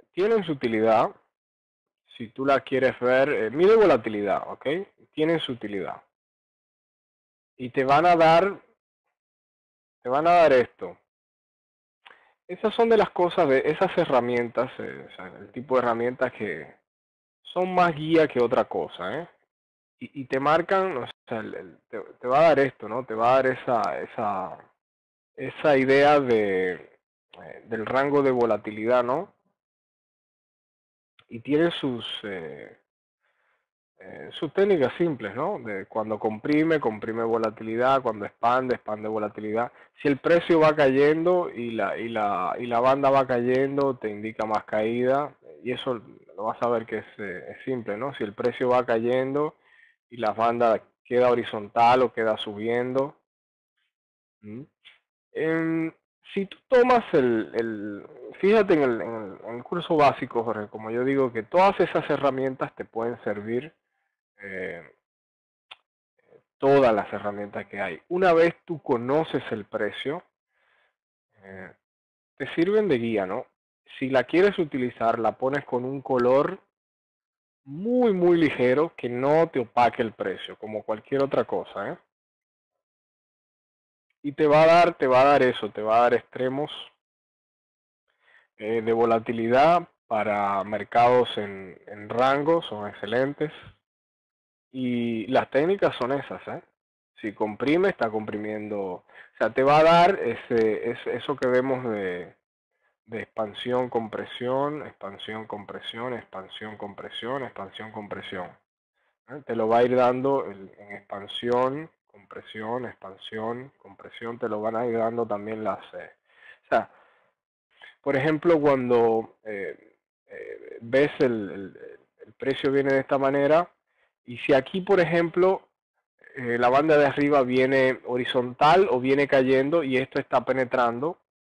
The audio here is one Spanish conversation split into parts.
tienen su utilidad. Si tú la quieres ver, mide volatilidad, ¿ok? Tienen su utilidad. Y te van a dar esto. Esas son de las cosas, de esas herramientas, o sea, el tipo de herramientas que son más guía que otra cosa, ¿eh? Y te marcan, o sea, te va a dar esto, ¿no? Te va a dar esa idea del rango de volatilidad, ¿no? Y tiene sus técnicas simples, ¿no? De cuando comprime volatilidad, cuando expande volatilidad. Si el precio va cayendo y la banda va cayendo, te indica más caída. Y eso lo vas a ver que es simple, ¿no? Si el precio va cayendo y la banda queda horizontal o queda subiendo. ¿Mm? Em, si tú tomas fíjate en el curso básico, Jorge, como yo digo, que todas esas herramientas te pueden servir, eh, todas las herramientas que hay. Una vez tú conoces el precio, eh, te sirven de guía, ¿no? Si la quieres utilizar, la pones con un color muy, muy ligero que no te opaque el precio, como cualquier otra cosa, ¿eh? Y te va a dar eso, te va a dar extremos de volatilidad para mercados en rango, son excelentes. Y las técnicas son esas, ¿eh? Si comprime, está comprimiendo. O sea, te va a dar eso que vemos de expansión, compresión, expansión, compresión, expansión, compresión, expansión, compresión. ¿Eh? Te lo va a ir dando en expansión, compresión, compresión. Te lo van a ir dando también o sea, por ejemplo, cuando ves el precio viene de esta manera, y si aquí, por ejemplo, la banda de arriba viene horizontal o viene cayendo y esto está penetrando,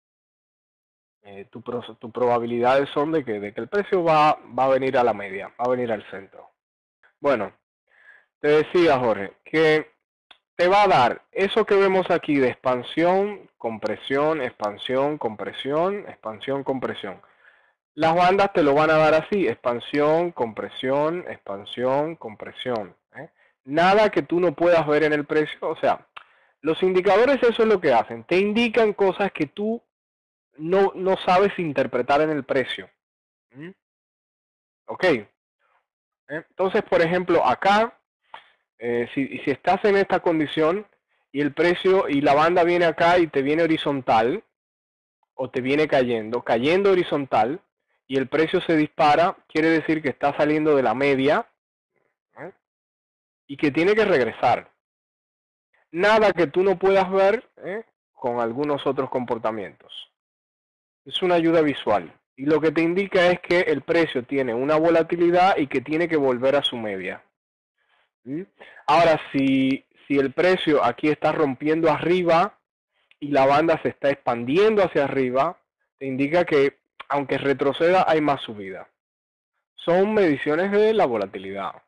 tus probabilidades son de que el precio va a venir a la media, va a venir al centro. Bueno, te decía, Jorge, que te va a dar eso que vemos aquí de expansión, compresión, expansión, compresión, expansión, compresión. Las bandas te lo van a dar así, expansión, compresión, compresión. ¿Eh? Nada que tú no puedas ver en el precio, o sea, los indicadores eso es lo que hacen, te indican cosas que tú no sabes interpretar en el precio. ¿Mm? Ok, entonces por ejemplo acá, si estás en esta condición y el precio y la banda viene acá y te viene horizontal, o te viene cayendo horizontal, y el precio se dispara, quiere decir que está saliendo de la media, ¿eh? Y que tiene que regresar. Nada que tú no puedas ver, con algunos otros comportamientos. Es una ayuda visual. Y lo que te indica es que el precio tiene una volatilidad y que tiene que volver a su media. ¿Mm? Ahora, si el precio aquí está rompiendo arriba y la banda se está expandiendo hacia arriba, te indica que aunque retroceda hay más subida. Son mediciones de la volatilidad.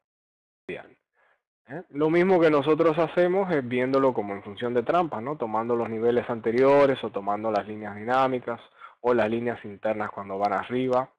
Lo mismo que nosotros hacemos es viéndolo como en función de trampas, ¿no? Tomando los niveles anteriores o tomando las líneas dinámicas o las líneas internas cuando van arriba.